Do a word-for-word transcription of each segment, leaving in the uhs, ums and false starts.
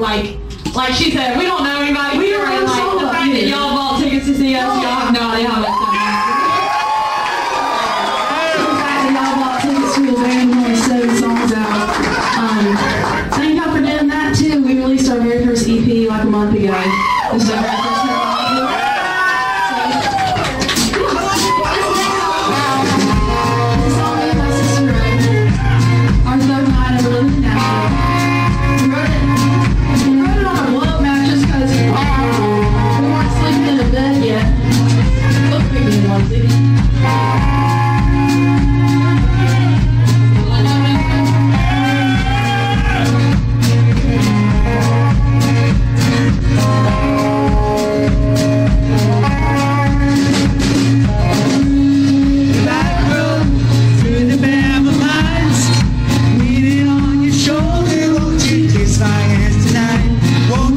like, like she said, we don't know anybody. We don't know like, the fact that y'all bought tickets to see us, y'all have no idea how much time. The fact that y'all bought tickets to a band and only seven songs out. Um, thank y'all for doing that too. We released our very first E P like a month ago. This is our very first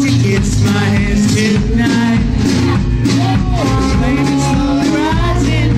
Slowly rising.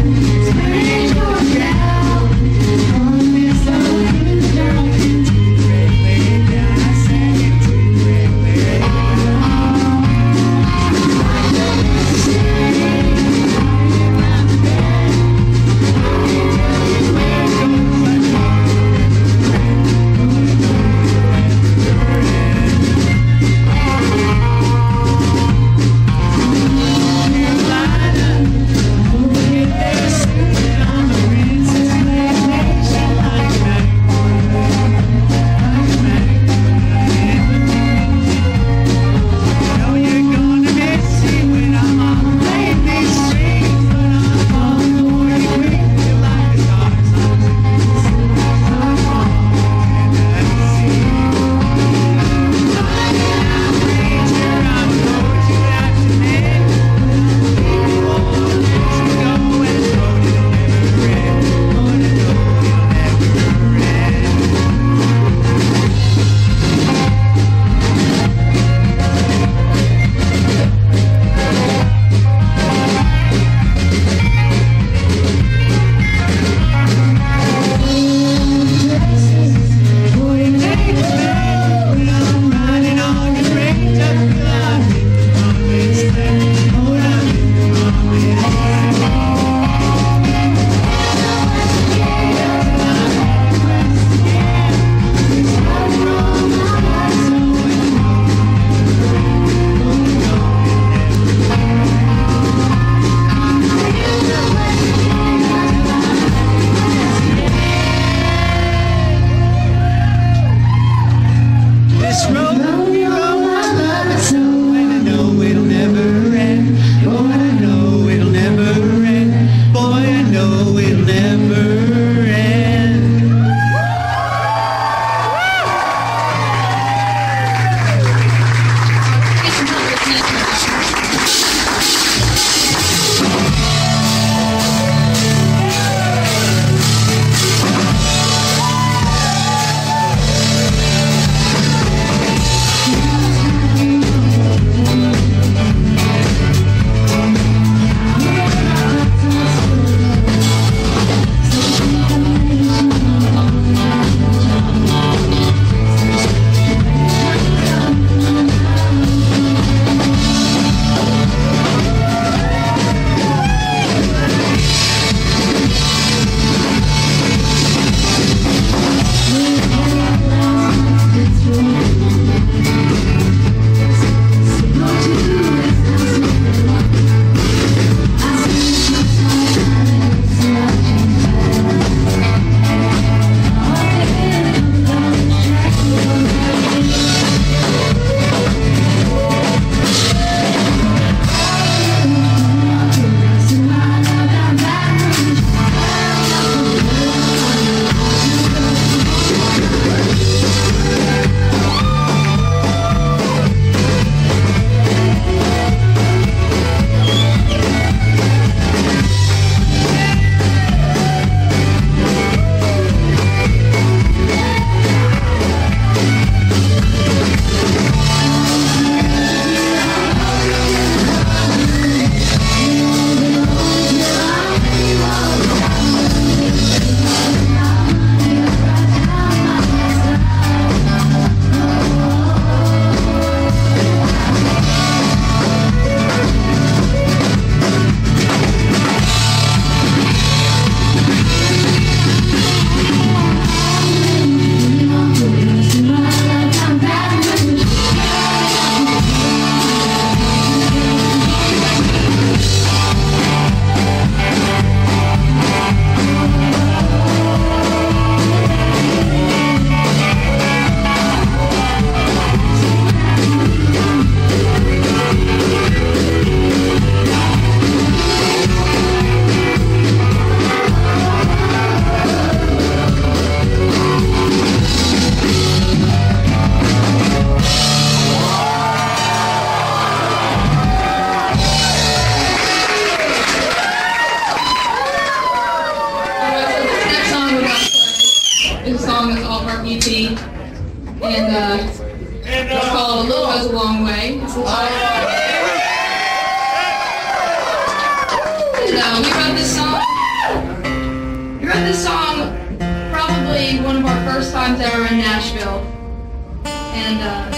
And uh, we wrote this song. We wrote this song probably one of our first times ever in Nashville, and uh,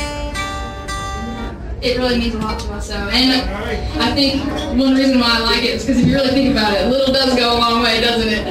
it really means a lot to us. So, and uh, I think one reason why I like it is because if you really think about it, little does go a long way, doesn't it?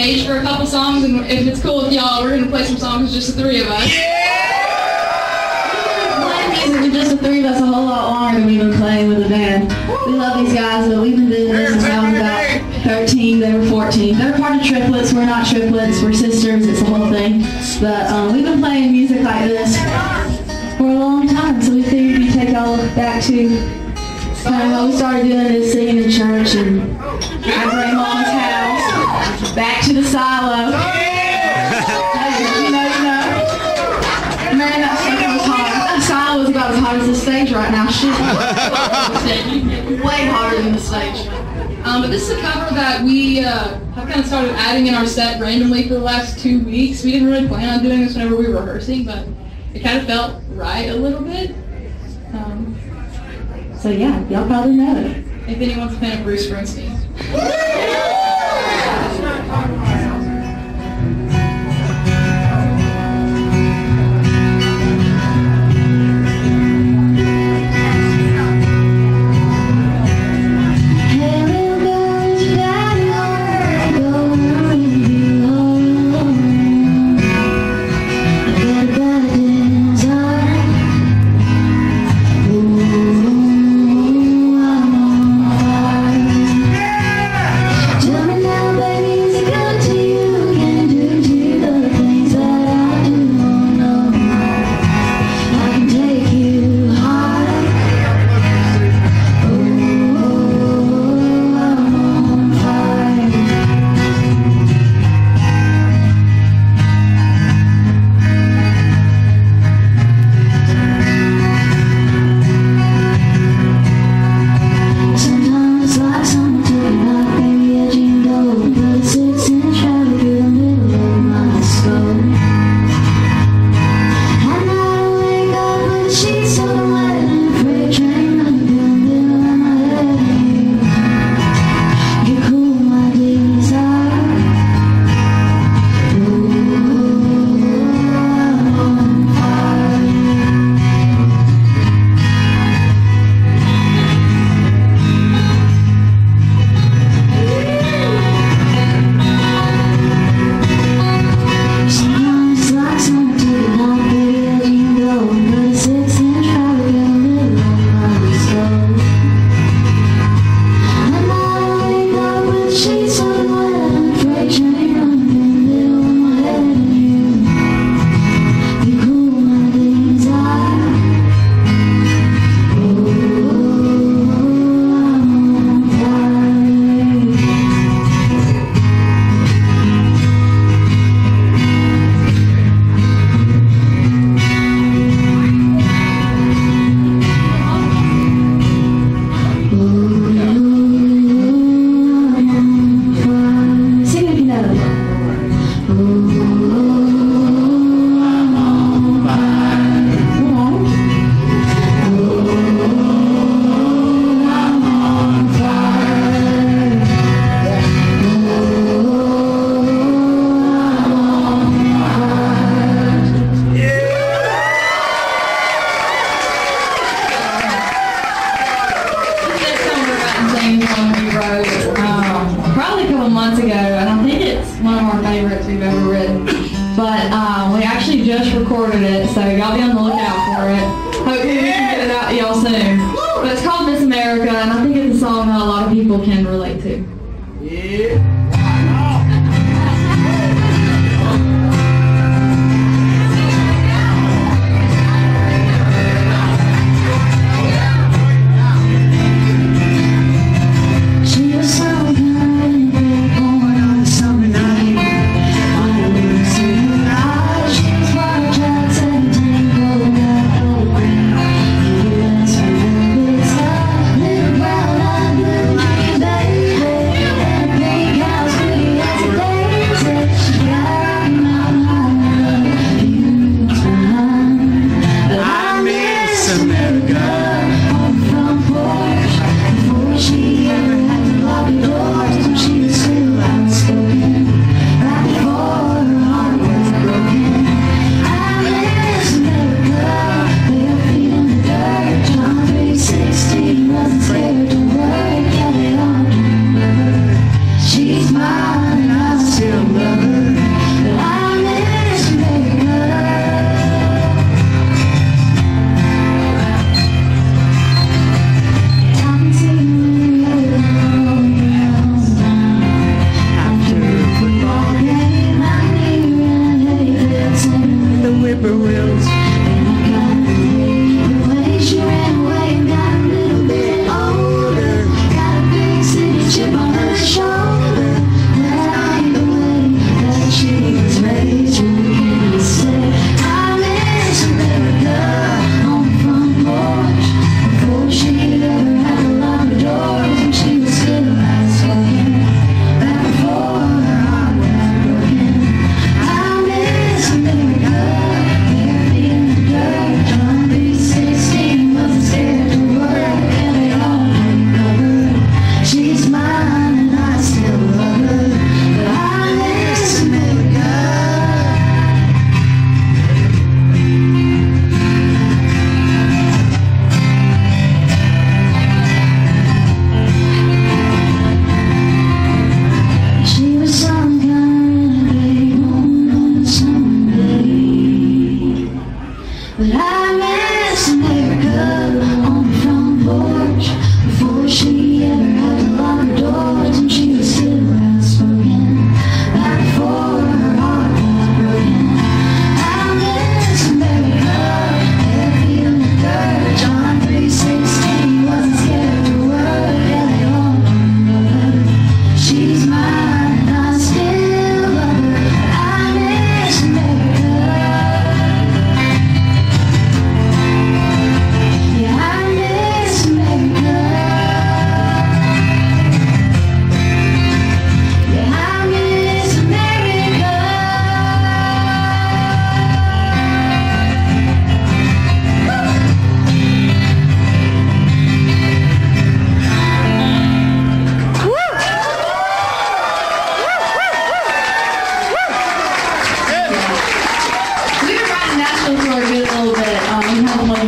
stage for a couple songs, and if it's cool with y'all, we're gonna play some songs, just the three of us. Playing music with just the three of us a whole lot longer than we've been playing with the band. We love these guys, but we've been doing this since I was about thirteen, they were fourteen. They're part of triplets, we're not triplets, we're sisters, it's the whole thing. But um, we've been playing music like this for a long time, so we figured we'd take y'all back to kind of what we started doing is singing in church and at grandma's house, back to the silo. Hey, you know, you know. Man, that stuff was hot. That silo is about as hot as the stage right now. Shit. Way hotter than the stage. Um, but this is a cover that we uh, have kind of started adding in our set randomly for the last two weeks. We didn't really plan on doing this whenever we were rehearsing, but it kind of felt right a little bit. Um, So yeah, y'all probably know it. if anyone's a fan of Bruce Springsteen. But um, we actually just recorded it, so y'all be on the lookout for it. Hopefully we can get it out to y'all soon. But it's called Miss America, and I think it's a song that a lot of people can relate to. Yeah. Baby,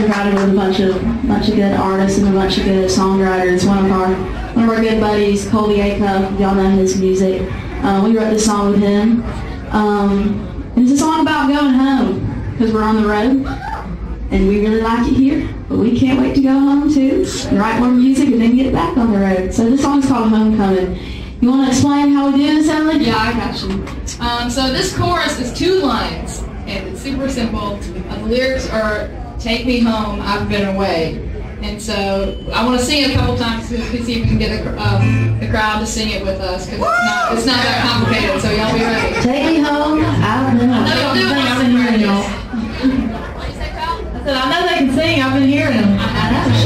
crowded with a bunch of bunch of good artists and a bunch of good songwriters. One of our one of our good buddies, Callin Baton, y'all know his music. Uh, we wrote this song with him. Um, and it's a song about going home because we're on the road and we really like it here, but we can't wait to go home too and write more music and then get back on the road. So this song's called Homecoming. You want to explain how we do this, Ellie? Yeah, I got you. Um, so this chorus is two lines, and it's super simple. Uh, the lyrics are, "Take me home, I've been away." And so I want to sing it a couple times to see if we can get the, um, the crowd to sing it with us, because it's not, it's not that complicated, so y'all be ready. Take me home, I've been away. I know y'all do I've been hearing y'all. What do you say, Powell? I said, I know they can sing. I've been hearing them. I know,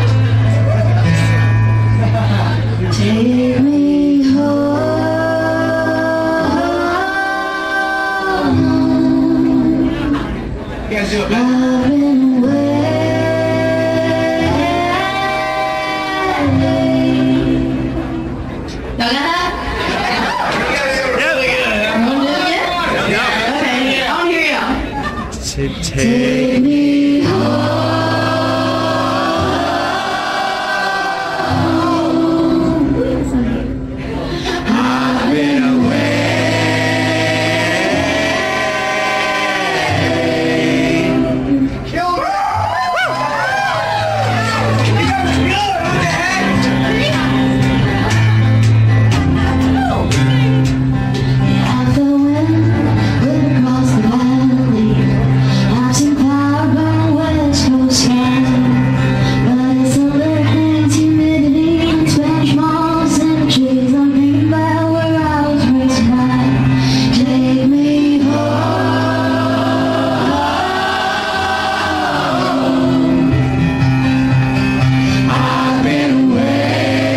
shoot. Take me home. You guys do it, man. I've been away. Y'all got that? Yeah, they get it. You want to do it yet? Okay, I want to hear y'all. Take, Take me home. I've been away. Kill it. You guys are good. What the heck? I fell in, went across the valley. I've seen power burn west coast sky. But it's a little things, humidity, and Spanish malls and the trees. I'm thinking about where I was raised by. Take me home. I've been away.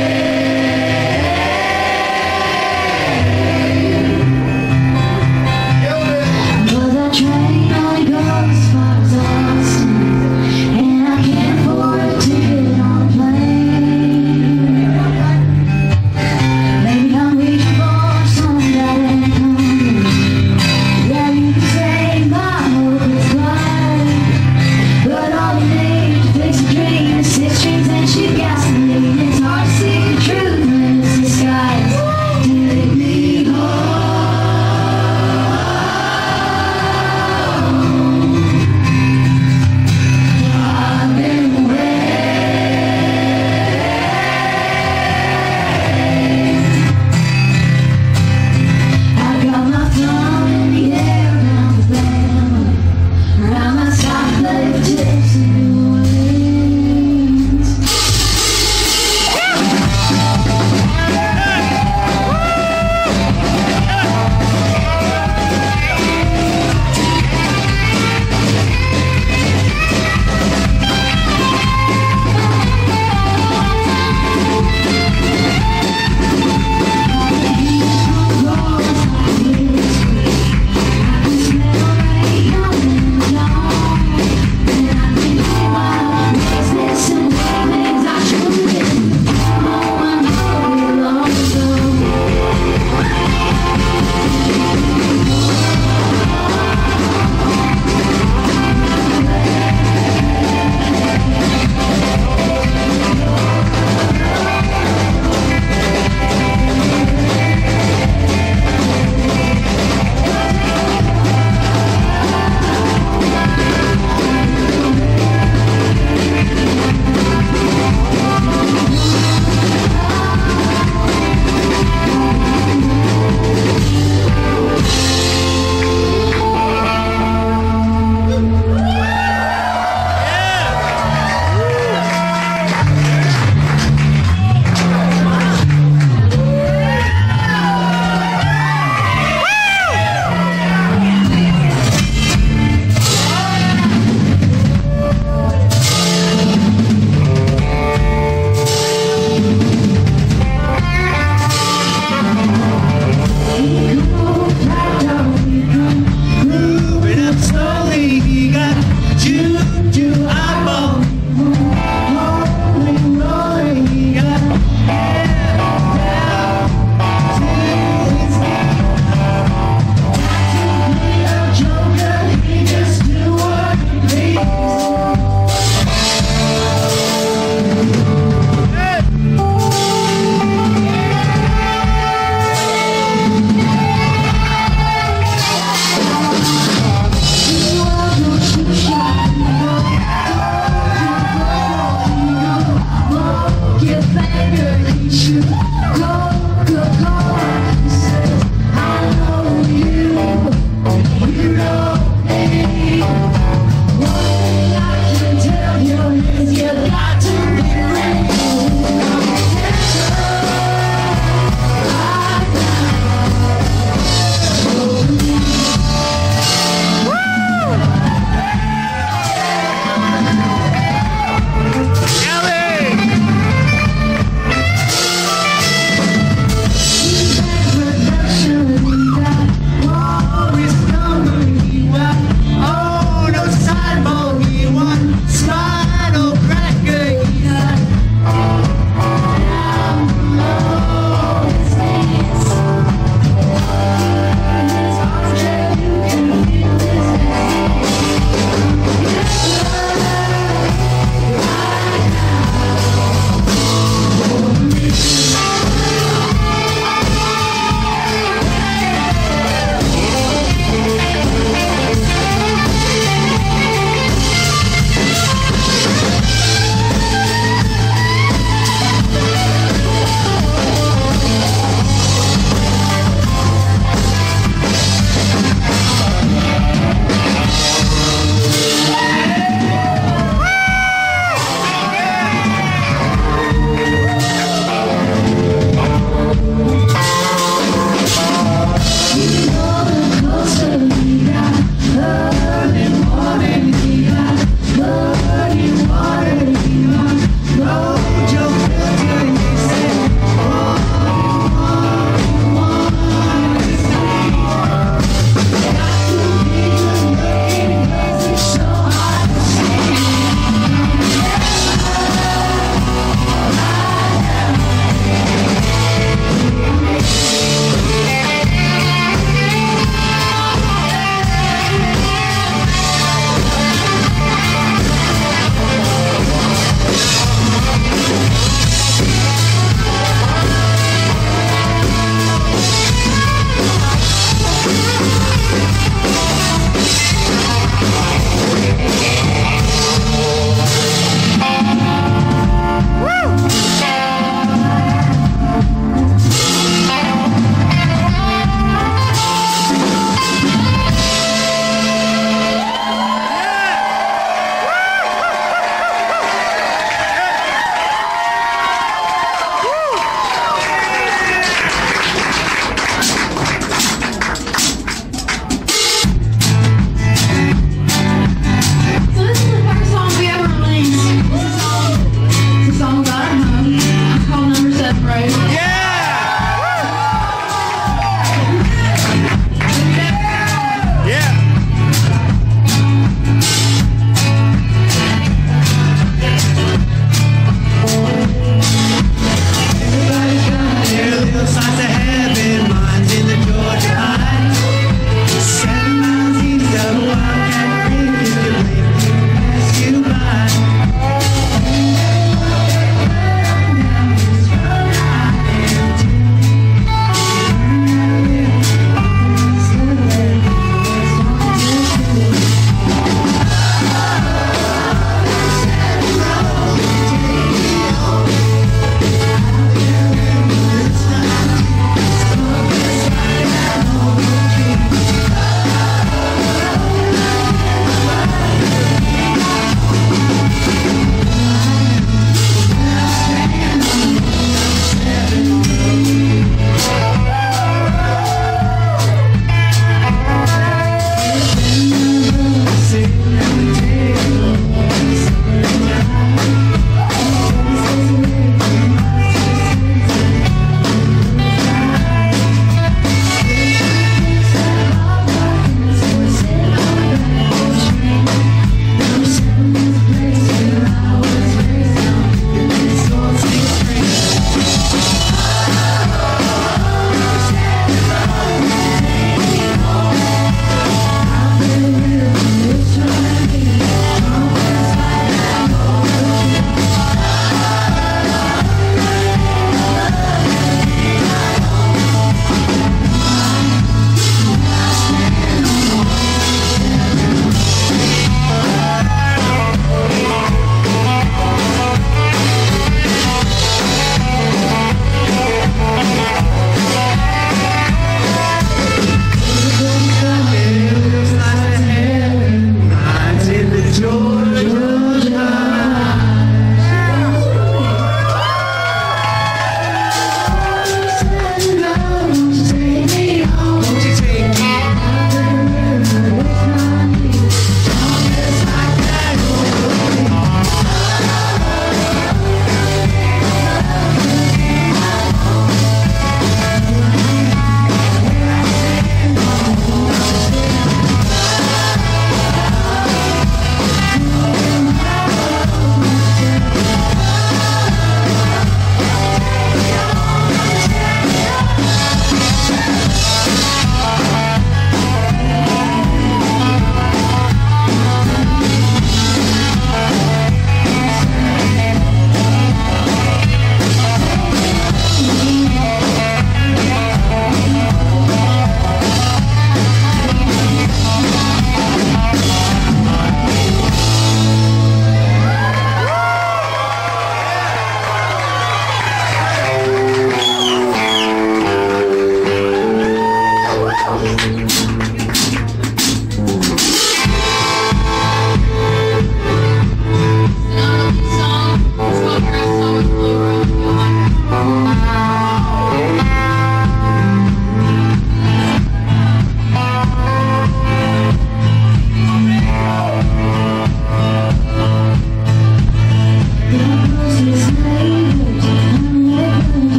But that train only goes as far as Austin, and I can't afford a ticket on a plane. Maybe I'm reaching for something that ain't coming. Yeah, you can say my hope is blind, but all you need to fix a dream is six strings and cheap gasoline. It's hard to see the truth when it's disguised. Take me home. I've been away. I got my thumb in the air around the band, around my side play with tips in New Orleans.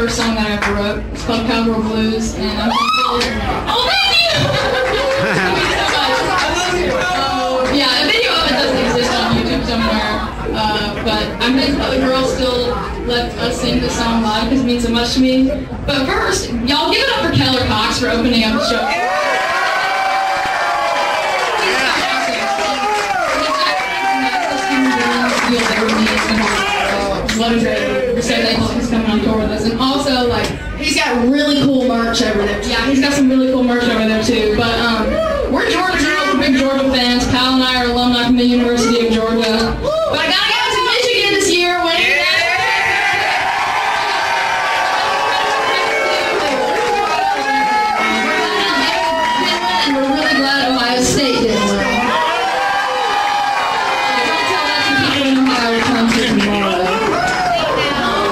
first song that I ever wrote. It's called Cowgirl Blues, and I'm really, oh, thank you! Thank you so much. Uh, yeah, a video of it doesn't exist on YouTube somewhere, uh, but I'm thankful that the girls still let us sing this song live because it means so much to me. But first, y'all give it up for Keller Cox for opening up the show. What a great, we're so thankful he's coming on tour with us. And also, like, He's got really cool merch over there. yeah, he's got some really cool merch over there too. But um, we're Georgia girls, we're big Georgia fans. Powell and I are alumni from the University of Georgia. But I gotta go to Michigan this year when it's and we're really glad Ohio State didn't win. Don't tell that to people in Ohio to come to tomorrow.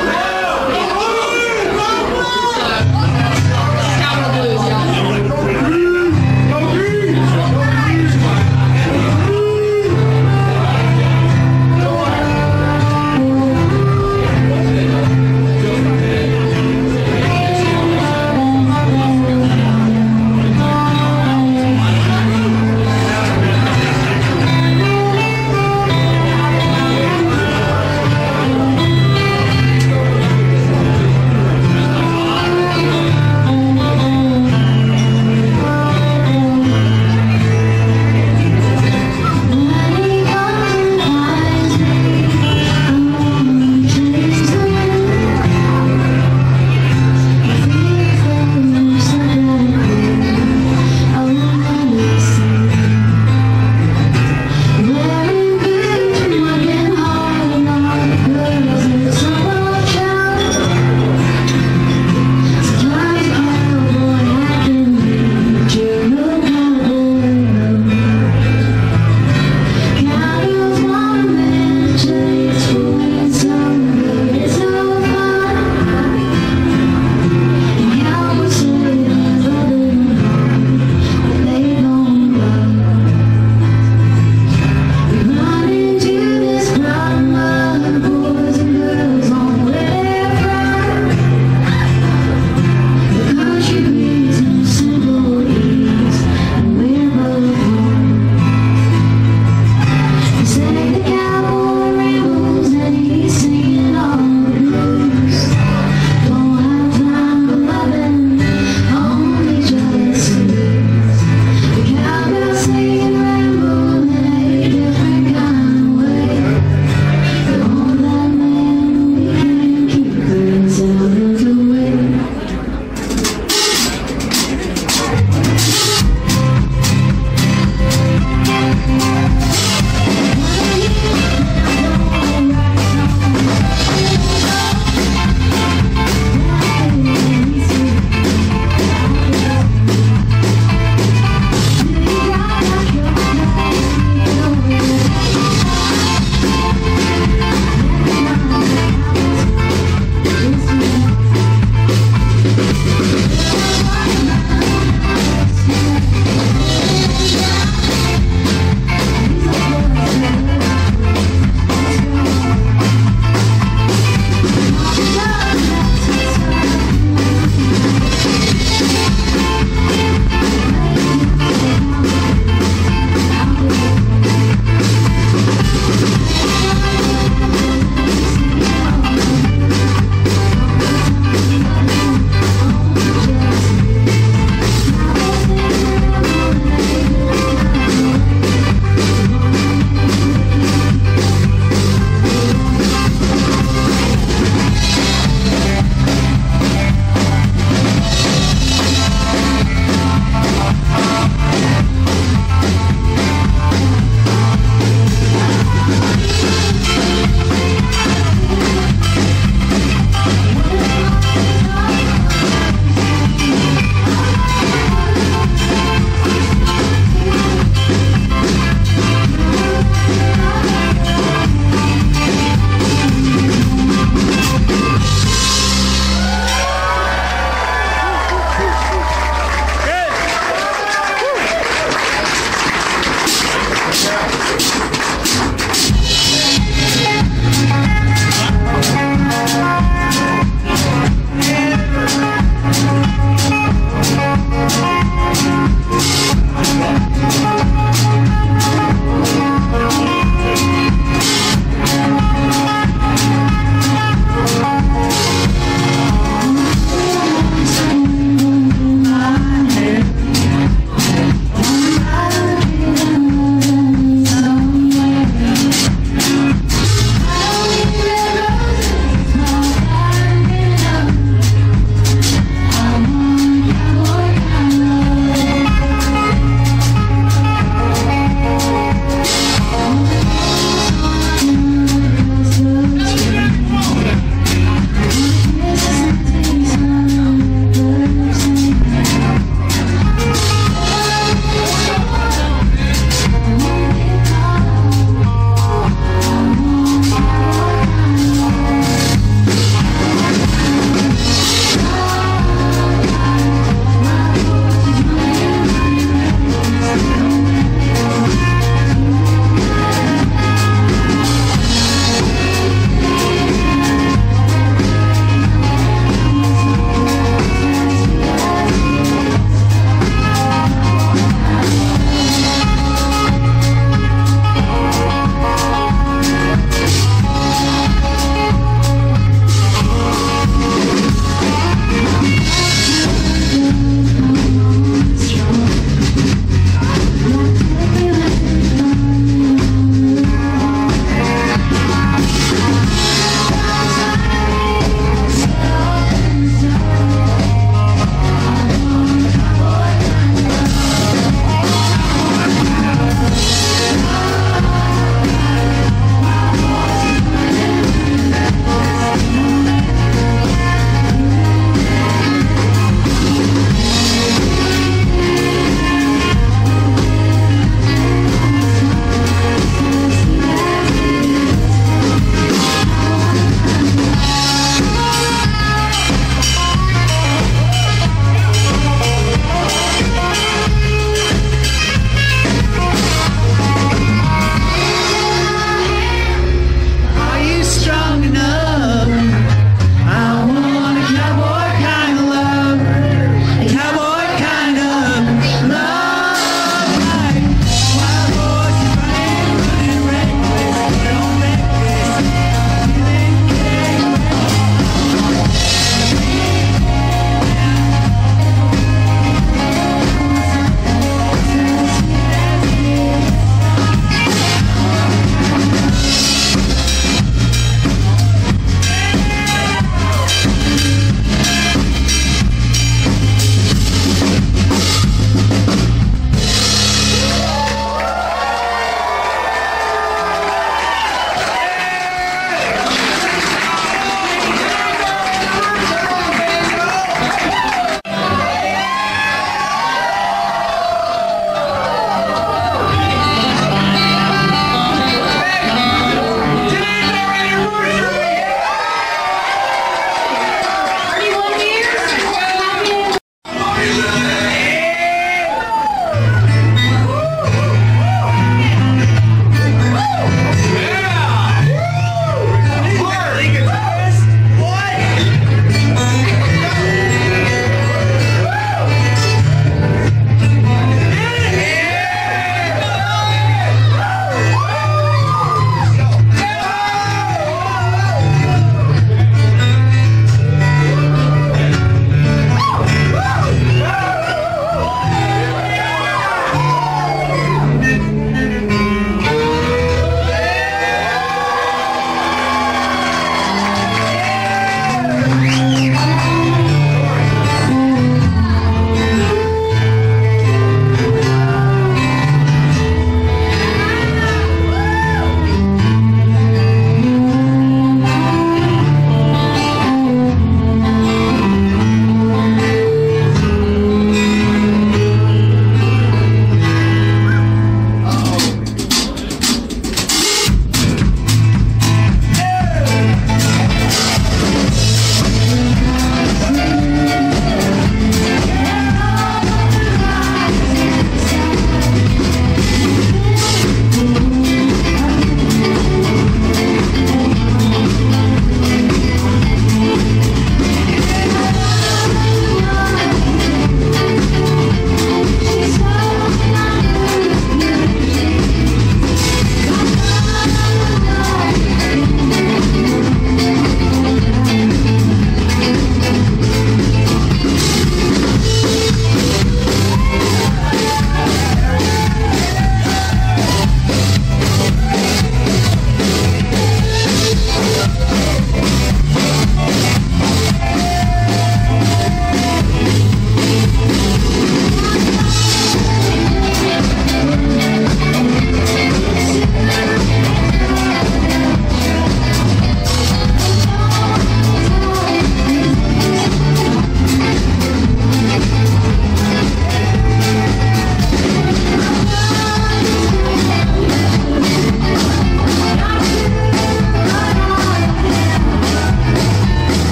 Cowgirl Blues, y'all.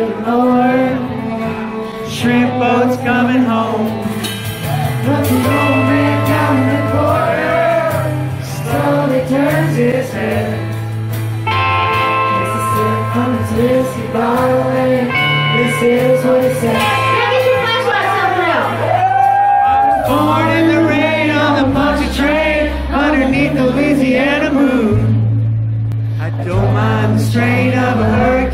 the Lord. Shrimp boats coming home. But the old man down in the corner slowly turns his head. As the sun comes to his body, this is what he said. Now get your flashlights up now. I was born in the rain on the Poncha train underneath the Louisiana moon. I don't mind the strain of a hurricane.